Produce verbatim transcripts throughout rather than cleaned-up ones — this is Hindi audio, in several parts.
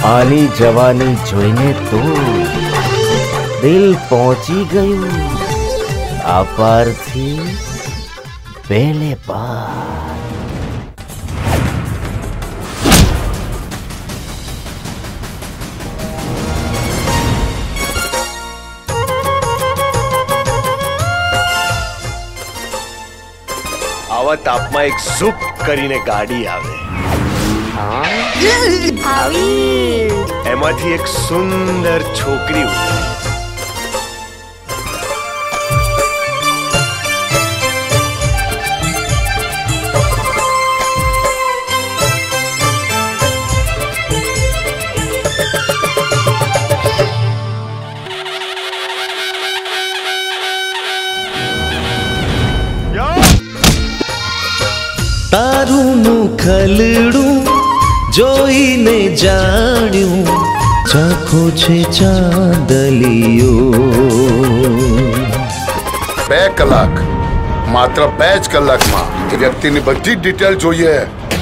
आनी जवानी जोईने तो दिल पहुंची गयु अपार थी पहले पार। आवा तापमा एक सूप करीने गाड़ी आवे। एमांथी एक सुंदर छोकरी उतरे। तारू खलड़ू जोईने जाण्यू चाखो छे चांदलियो। બે કલાક માત્ર બે જ કલાકમાં એ વ્યક્તિની બધી ડિટેલ જોઈએ।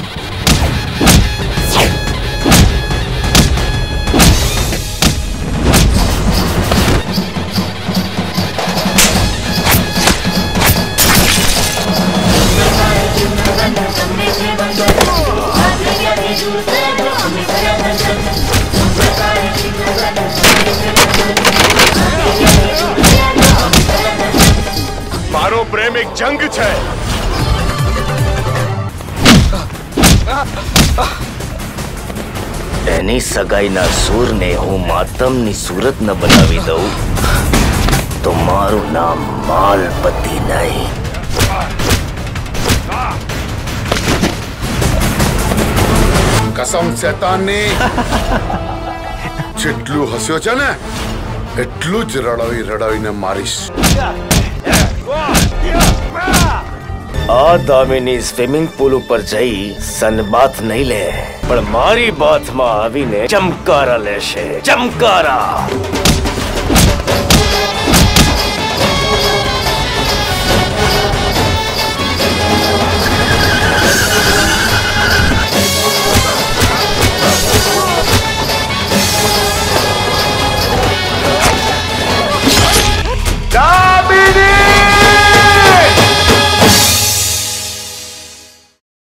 मारो प्रेम एक जंग छे। एनी सगाई ना सूर ने हूँ मातम नी सूरत न बनावी दऊ तो मारू नाम मालपति नहीं। कसम शैताननी જેટલું હસ્યો છે ને એટલું જ રડાવી રડાવીને મારીશ। आ दामिनी स्विमिंग पूल पर जई सनबाथ नहीं ले पण मारी बाथ में आवीने चमकारा लेशे चमकारा।